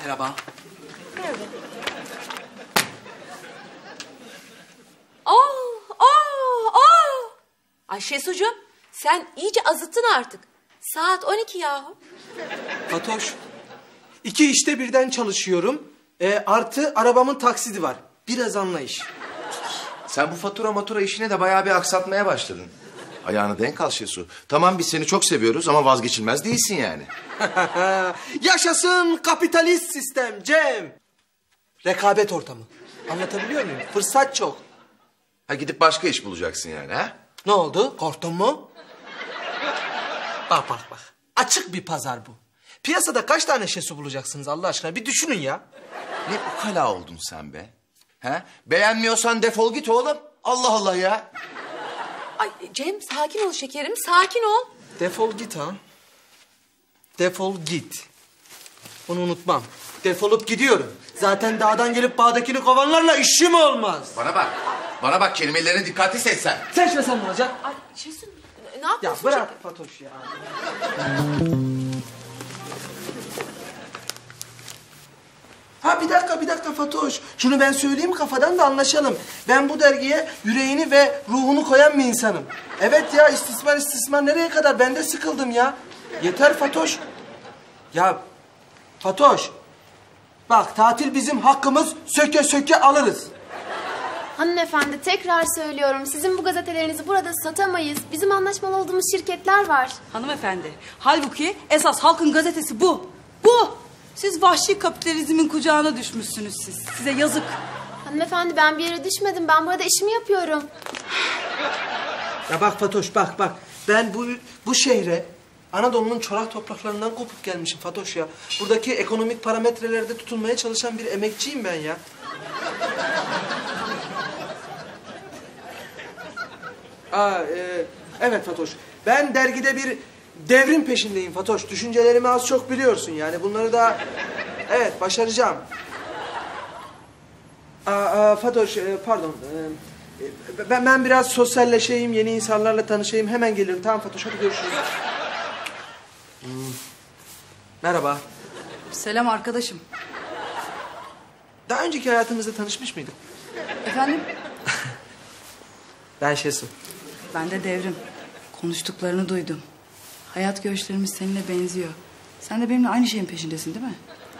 Merhaba. Merhaba. Ay Şesucuğum, sen iyice azıttın artık. Saat 12 yahu. Fatoş, 2 işte birden çalışıyorum. Artı arabamın taksidi var. Biraz anlayış. Sen bu fatura işine de bayağı bir aksatmaya başladın. Ayağını denk al Şesu. Tamam biz seni çok seviyoruz ama vazgeçilmez değilsin yani. Yaşasın kapitalist sistem Cem. Rekabet ortamı. Anlatabiliyor muyum? Fırsat çok. Ha gidip başka iş bulacaksın yani ha? Ne oldu? Korktun mu? Bak. Açık bir pazar bu. Piyasada kaç tane Şesu bulacaksınız Allah aşkına? Bir düşünün ya. Ne ukala oldun sen be? Ha? Beğenmiyorsan defol git oğlum. Allah Allah ya. Ay Cem, sakin ol şekerim, sakin ol. Defol git ha. Defol git. Bunu unutmam. Defolup gidiyorum. Zaten dağdan gelip bağdakini kovanlarla işim olmaz. Bana bak kelimelerini dikkatli seç sen. Seçmesen ne olacak? Ay Şesu, ne Ya yapıyorsun? bırak Fatoş ya. Ha bir dakika Fatoş. Şunu ben söyleyeyim kafadan da anlaşalım. Ben bu dergiye yüreğini ve ruhunu koyan bir insanım. Evet ya istismar nereye kadar? Ben de sıkıldım ya. Yeter Fatoş. Ya Fatoş. Bak tatil bizim hakkımız, söke söke alırız. Hanımefendi tekrar söylüyorum. Sizin bu gazetelerinizi burada satamayız. Bizim anlaşmalı olduğumuz şirketler var. Hanımefendi, halbuki esas halkın gazetesi bu. Bu! Siz vahşi kapitalizmin kucağına düşmüşsünüz siz. Size yazık. Hanımefendi ben bir yere düşmedim. Ben burada işimi yapıyorum. Ya bak Fatoş bak. Ben bu şehre Anadolu'nun çorak topraklarından kopup gelmişim Fatoş ya. Buradaki ekonomik parametrelerde tutunmaya çalışan bir emekçiyim ben ya. Evet Fatoş. Ben dergide bir devrim peşindeyim Fatoş. Düşüncelerimi az çok biliyorsun yani. Bunları da evet başaracağım. Fatoş pardon. Ben biraz sosyalleşeyim, yeni insanlarla tanışayım. Hemen gelirim. Tamam Fatoş, hadi görüşürüz. Merhaba. Selam arkadaşım. Daha önceki hayatımızda tanışmış mıydık? Efendim? Ben Şesu. Ben de Devrim. Konuştuklarını duydum. Hayat görüşlerimiz seninle benziyor. Sen de benimle aynı şeyin peşindesin değil mi?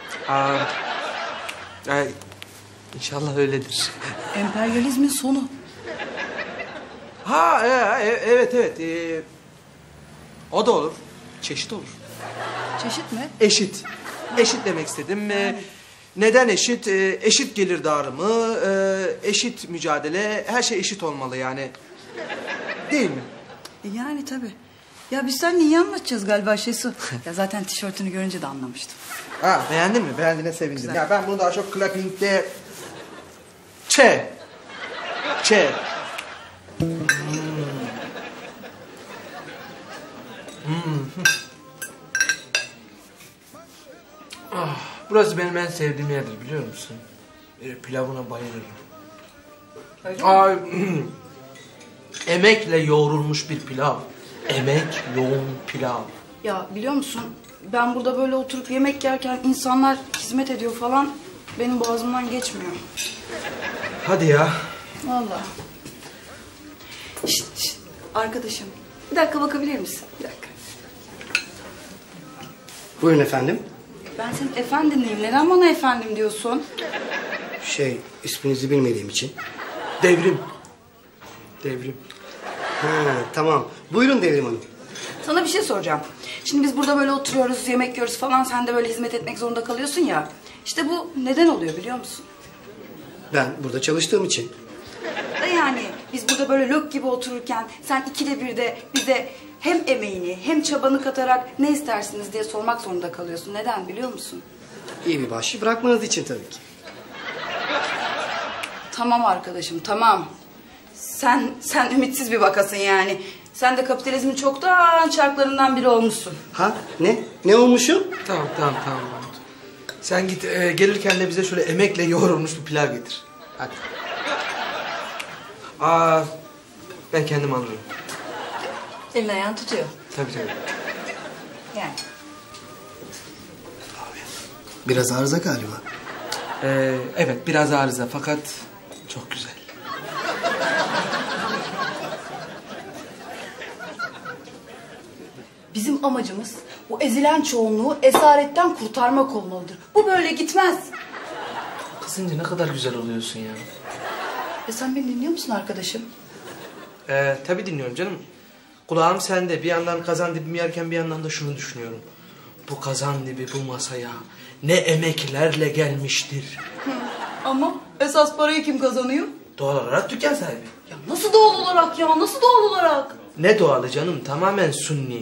İnşallah öyledir. Emperyalizmin sonu. Evet. O da olur. Çeşit olur. Çeşit mi? Eşit. Eşit demek istedim. Neden eşit? Eşit gelir dağılımı, eşit mücadele, her şey eşit olmalı yani. Değil mi? Yani tabii. Ya biz seninle iyi anlatacağız galiba Şesu. Ya zaten tişörtünü görünce de anlamıştım. Beğendin mi? Beğendiğine sevindim. Güzel. Ya ben bunu daha çok clapping'de... Burası benim en sevdiğim yerdir biliyor musun? Pilavına bayılırım. Emekle yoğrulmuş bir pilav. Emek yoğun pilav. Ya biliyor musun ben burada böyle oturup yemek yerken insanlar hizmet ediyor falan benim boğazımdan geçmiyor. Hadi ya. Vallahi. Şşt, arkadaşım bir dakika bakabilir misin? Bir dakika. Buyurun efendim. Ben senin efendinliyim. Neden bana efendim diyorsun? İsminizi bilmediğim için. Devrim. Ha, tamam. Buyurun Devrim Hanım. Sana bir şey soracağım. Şimdi biz burada böyle oturuyoruz, yemek yiyoruz falan. Sen de böyle hizmet etmek zorunda kalıyorsun ya. İşte bu neden oluyor biliyor musun? Ben burada çalıştığım için. Yani biz burada böyle lök gibi otururken sen ikide bir de bize hem emeğini hem çabanı katarak ne istersiniz diye sormak zorunda kalıyorsun. Neden biliyor musun? İyi bir bahşiş bırakmanız için tabii ki. Tamam arkadaşım tamam. Sen ümitsiz bir vakasın yani. Sen de kapitalizmin çoktan çarklarından biri olmuşsun. Ha? Ne? Ne olmuşum? Tamam. Sen git gelirken de bize şöyle emekle yoğrulmuş bir pilav getir. Hadi. Ben kendim alırım. Elin ayağın tutuyor. Tabii. Yani. Biraz arıza galiba. Evet biraz arıza fakat çok güzel. Bizim amacımız bu ezilen çoğunluğu esaretten kurtarmak olmalıdır. Bu böyle gitmez. Kızınca ne kadar güzel oluyorsun ya. Sen beni dinliyor musun arkadaşım? Tabii dinliyorum canım. Kulağım sende. Bir yandan kazan dibimi yerken bir yandan da şunu düşünüyorum. Bu kazan dibi bu masaya ne emeklerle gelmiştir. Ama esas parayı kim kazanıyor? Doğal olarak dükkan sahibi. Ya nasıl doğal olarak ya? Nasıl doğal olarak? Ne doğalı canım? Tamamen sunni.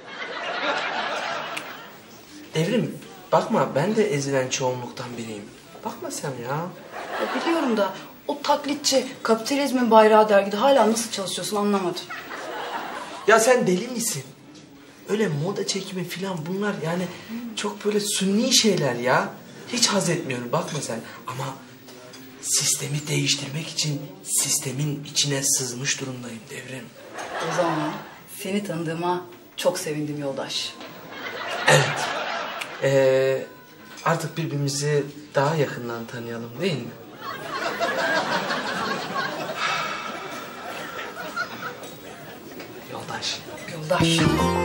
Devrim bakma ben de ezilen çoğunluktan biriyim. Bakma sen ya. Ya biliyorum da o taklitçi kapitalizmin bayrağı dergide hala nasıl çalışıyorsun anlamadım. Ya sen deli misin? Öyle moda çekimi falan bunlar yani çok böyle sunni şeyler ya. Hiç haz etmiyorum bakma sen. Ama sistemi değiştirmek için sistemin içine sızmış durumdayım Devrim. O zaman seni tanıdığıma çok sevindim yoldaş. Evet. Artık birbirimizi daha yakından tanıyalım değil mi? Yoldaş. Yoldaş.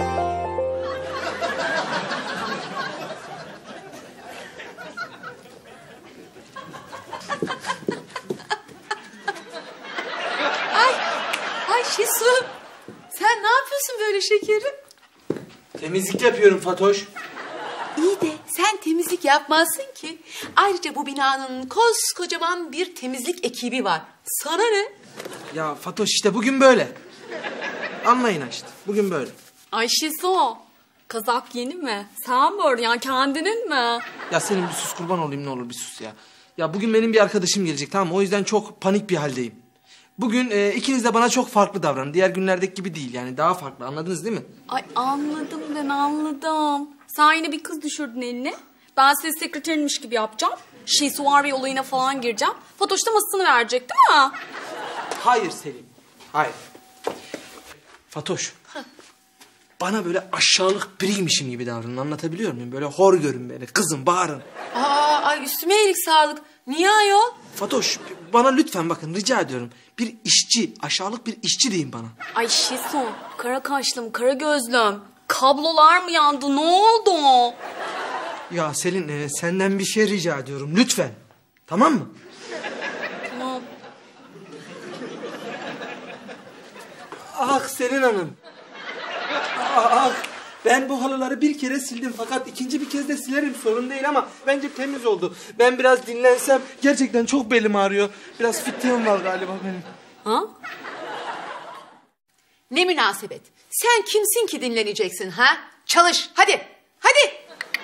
Ay Şesu. Sen ne yapıyorsun böyle şekerim? Temizlik yapıyorum Fatoş. İyi de sen temizlik yapmazsın ki. Ayrıca bu binanın koskocaman bir temizlik ekibi var. Sana ne? Ya Fatoş işte bugün böyle. Anlayın işte. Bugün böyle. Ay Şizo, kazak yeni mi? Sen mi ördün ya, kendinin mi? Ya senin bir sus kurban olayım ne olur bir sus ya. Ya bugün benim bir arkadaşım gelecek tamam mı? O yüzden çok panik bir haldeyim. Bugün ikiniz de bana çok farklı davranın. Diğer günlerdeki gibi değil yani daha farklı anladınız değil mi? Ay anladım ben anladım. Sen yine bir kız düşürdün eline. Ben senin sekreterinmiş gibi yapacağım. Şisuari olayına falan gireceğim. Fatoş da masasını verecek değil mi? Hayır Selim. Hayır. Fatoş. Bana böyle aşağılık biriymişim gibi davranın anlatabiliyor muyum? Böyle hor görün beni kızım bağırın. Ay üstüme iyilik sağlık. Niye ayol? Fatoş bana lütfen bakın rica ediyorum. Bir işçi aşağılık bir işçi deyin bana. Ay Şiso, kara kaşlım, kara gözlüm. Kablolar mı yandı, ne oldu? Ya Selin senden bir şey rica ediyorum lütfen. Tamam mı? Tamam. Ah Selin Hanım. Ah ben bu halıları bir kere sildim fakat ikinci bir kez de silerim sorun değil ama bence temiz oldu. Ben biraz dinlensem gerçekten çok belim ağrıyor. Biraz fitliğim var galiba benim. Ha? Ne münasebet. Sen kimsin ki dinleneceksin ha? Çalış hadi. Hadi.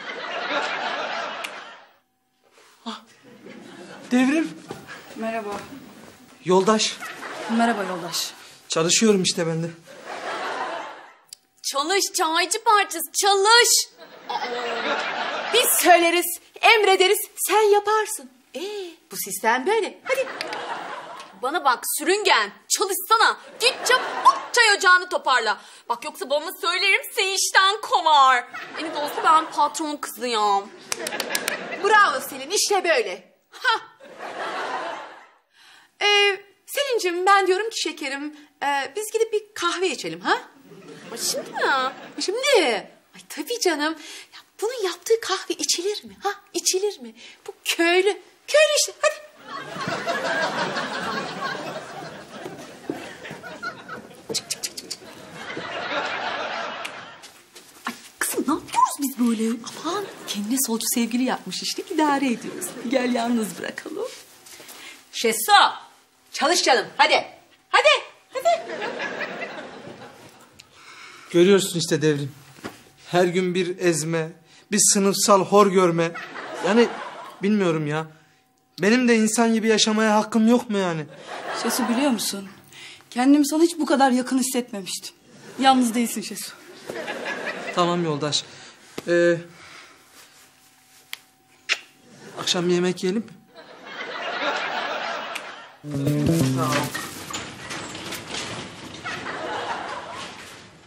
Devrim. Merhaba. Yoldaş. Merhaba yoldaş. Çalışıyorum işte ben de. Çalış, çaycı parçası, çalış. Biz söyleriz, emrederiz, sen yaparsın. Bu sistem böyle. Hadi. Bana bak sürüngen, çalışsana. Git çabuk çay ocağını toparla. Bak yoksa babama söylerim seni işten kovar. En olsa ben patron kızıyım. Bravo Selin, işte böyle. Ha. Selin'cim ben diyorum ki şekerim, biz gidip bir kahve içelim ha? Ay şimdi mi? Şimdi. Ay tabii canım. Ya bunun yaptığı kahve içilir mi? Ha? İçilir mi? Bu köylü. Köylü işte. Hadi. Ay kızım ne yapıyoruz biz böyle? Aman kendine solcu sevgili yapmış işte idare ediyoruz. Gel yalnız bırakalım. Şesu. Çalış canım. Hadi. Hadi. Hadi. Görüyorsun işte Devrim. Her gün bir ezme, bir sınıfsal hor görme. Yani bilmiyorum ya. Benim de insan gibi yaşamaya hakkım yok mu yani? Şesu biliyor musun? Kendimi sana hiç bu kadar yakın hissetmemiştim. Yalnız değilsin Şesu. Tamam yoldaş. Akşam bir yemek yiyelim mi? Tamam.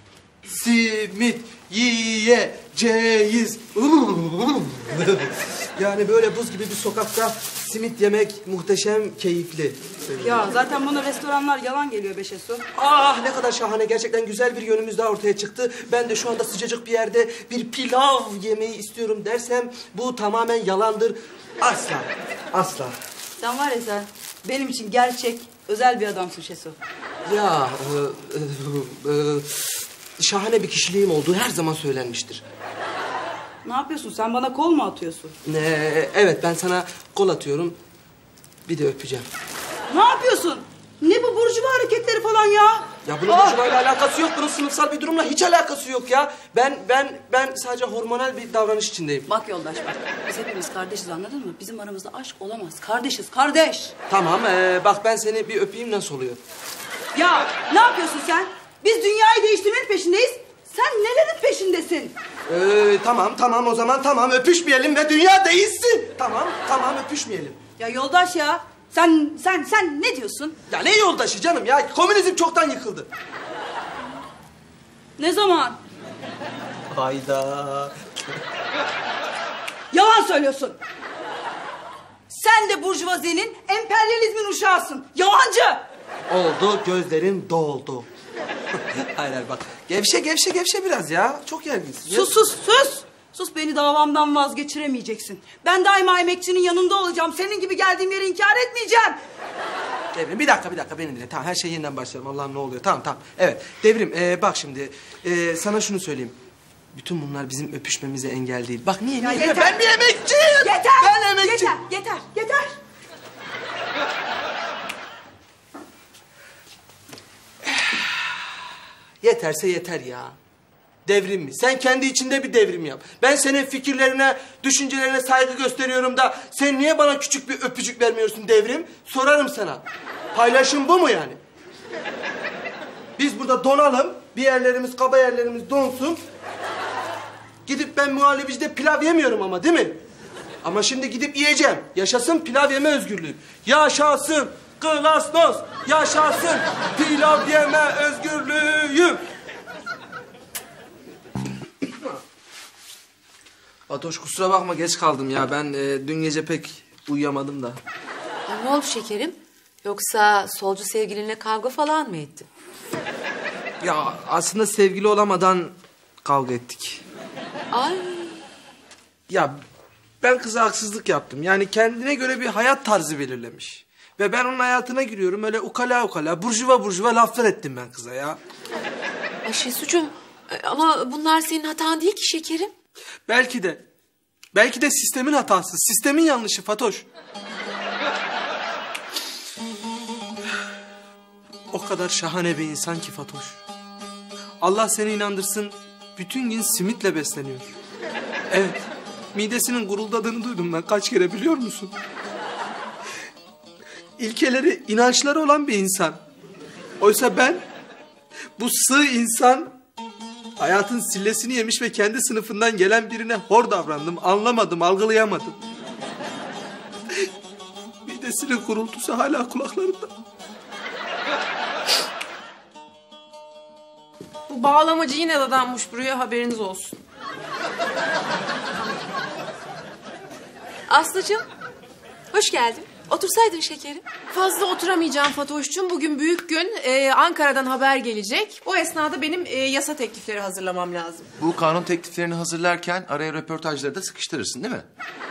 Simit yiyeceğiz. Yani böyle buz gibi bir sokakta simit yemek muhteşem keyifli. Ya zaten bana restoranlar yalan geliyor be Şesu. Ah ne kadar şahane. Gerçekten güzel bir yönümüz daha ortaya çıktı. Ben de şu anda sıcacık bir yerde bir pilav yemeyi istiyorum dersem bu tamamen yalandır. Asla. Asla. Sen var ya sen benim için gerçek özel bir adamsın Şesu. Ya şahane bir kişiliğim olduğu her zaman söylenmiştir. Ne yapıyorsun sen bana kol mu atıyorsun? Evet ben sana kol atıyorum. Bir de öpeceğim. Ne yapıyorsun? Ne bu burjuva hareketleri falan ya? Ya bunun burjuvayla alakası yok. Bunun sınıfsal bir durumla hiç alakası yok ya. Ben sadece hormonal bir davranış içindeyim. Bak yoldaş bak. Biz hepimiz kardeşiz anladın mı? Bizim aramızda aşk olamaz. Kardeşiz kardeş. Tamam bak ben seni bir öpeyim nasıl oluyor? Ya ne yapıyorsun sen? Biz dünyayı değiştirmenin peşindeyiz. Sen nelerin peşindesin? Tamam o zaman tamam öpüşmeyelim ve dünya değişsin. Tamam öpüşmeyelim. Ya yoldaş ya. Sen ne diyorsun? Ya ne yoldaşı canım ya? Komünizm çoktan yıkıldı. Ne zaman? Hayda. Yalan söylüyorsun. Sen de burjuvazinin, emperyalizmin uşağısın. Yalancı. Oldu gözlerin doldu. hayır bak. Gevşe biraz ya. Çok gerginsin. Sus. Sus beni davamdan vazgeçiremeyeceksin. Ben daima emekçinin yanında olacağım. Senin gibi geldiğim yeri inkar etmeyeceğim. Devrim bir dakika beni dinle. Tamam her şey yeniden başlayalım. Allah'ım ne oluyor? Tamam. Evet Devrim bak şimdi sana şunu söyleyeyim. Bütün bunlar bizim öpüşmemize engel değil. Bak niye? Yeter. Ben bir emekçiyim. Yeter. Ben emekçiyim. Yeter. Yeterse yeter ya. Devrim mi? Sen kendi içinde bir devrim yap. Ben senin fikirlerine, düşüncelerine saygı gösteriyorum da sen niye bana küçük bir öpücük vermiyorsun Devrim? Sorarım sana. Paylaşım bu mu yani? Biz burada donalım, bir yerlerimiz, kaba yerlerimiz donsun. Gidip ben muhallebicide pilav yemiyorum ama değil mi? Ama şimdi gidip yiyeceğim. Yaşasın pilav yeme özgürlüğü. Yaşasın Glasnost. Yaşasın pilav yeme özgürlüğü. Fatoş kusura bakma geç kaldım ya. Ben dün gece pek uyuyamadım da. Ne oldu şekerim? Yoksa solcu sevgilinle kavga falan mı ettin? Ya aslında sevgili olamadan kavga ettik. Ay. Ya ben kıza haksızlık yaptım. Yani kendine göre bir hayat tarzı belirlemiş. Ve ben onun hayatına giriyorum. Öyle ukala burjuva laflar ettim ben kıza ya. Ay Şesucuğum ama bunlar senin hatan değil ki şekerim. Belki de sistemin hatası. Sistemin yanlışı Fatoş. O kadar şahane bir insan ki Fatoş. Allah seni inandırsın. Bütün gün simitle besleniyor. Evet. Midesinin guruldadığını duydum ben kaç kere biliyor musun? İlkeleri, inançları olan bir insan. Oysa ben bu sığ insan hayatın sillesini yemiş ve kendi sınıfından gelen birine hor davrandım. Anlamadım, algılayamadım. Midesinin gurultusu hala kulaklarımda. Bu bağlamacı yine dadanmış buraya, haberiniz olsun. Aslıcığım hoş geldin. Otursaydın şekerim. Fazla oturamayacağım Fatoş'cum. Bugün büyük gün. Ankara'dan haber gelecek. O esnada benim yasa teklifleri hazırlamam lazım. Bu kanun tekliflerini hazırlarken araya röportajları da sıkıştırırsın değil mi?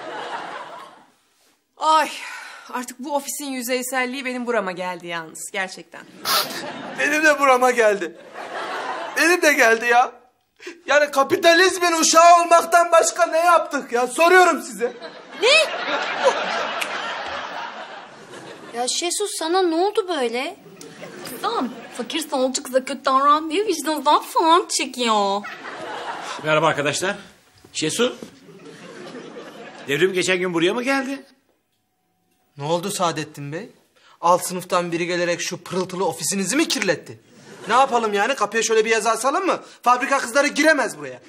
Ay artık bu ofisin yüzeyselliği benim burama geldi yalnız gerçekten. Benim de burama geldi. Benim de geldi ya. Yani kapitalizmin uşağı olmaktan başka ne yaptık ya? Soruyorum size. Ya Şesu sana ne oldu böyle? Kızım fakir solcu kıza kötü davranmıyor, vicdanından falan çekiyor. Merhaba arkadaşlar. Şesu. Devrim geçen gün buraya mı geldi? Ne oldu Saadettin Bey? Alt sınıftan biri gelerek şu pırıltılı ofisinizi mi kirletti? Ne yapalım yani? Kapıya şöyle bir yazı asalım mı? Fabrika kızları giremez buraya.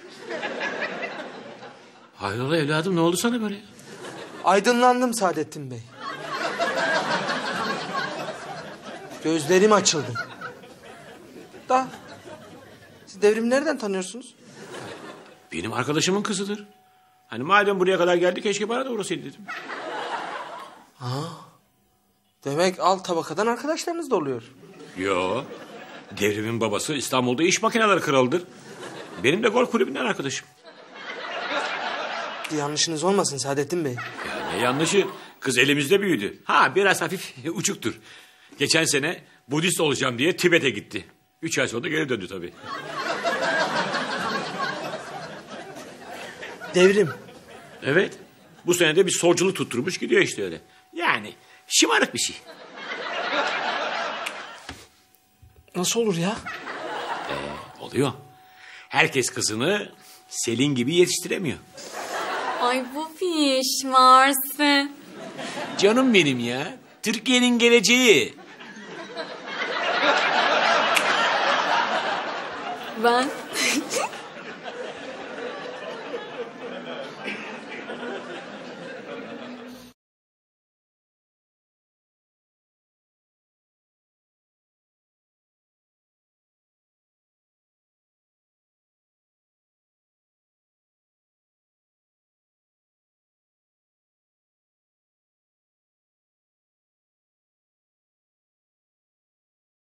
Hayrola evladım, ne oldu sana böyle? Aydınlandım Saadettin Bey. Gözlerim açıldı. Da siz Devrim'i nereden tanıyorsunuz? Benim arkadaşımın kızıdır. Hani madem buraya kadar geldik keşke bana da uğrasaydı dedim. Demek alt tabakadan arkadaşlarınız da oluyor. Yo. Devrimin babası İstanbul'da iş makineleri kralıdır. Benim de golf kulübünden arkadaşım. Yanlışınız olmasın Saadettin Bey. Ya ne yanlışı? Kız elimizde büyüdü. Ha biraz hafif uçuktur. Geçen sene Budist olacağım diye Tibet'e gitti. 3 ay sonra geri döndü tabii. Devrim. Evet. Bu sene de bir solculuk tutturmuş gidiyor işte öyle. Yani şımarık bir şey. Nasıl olur ya? Oluyor. Herkes kızını Selin gibi yetiştiremiyor. Ay bu fiş varsın. Canım benim ya. Türkiye'nin geleceği. Ben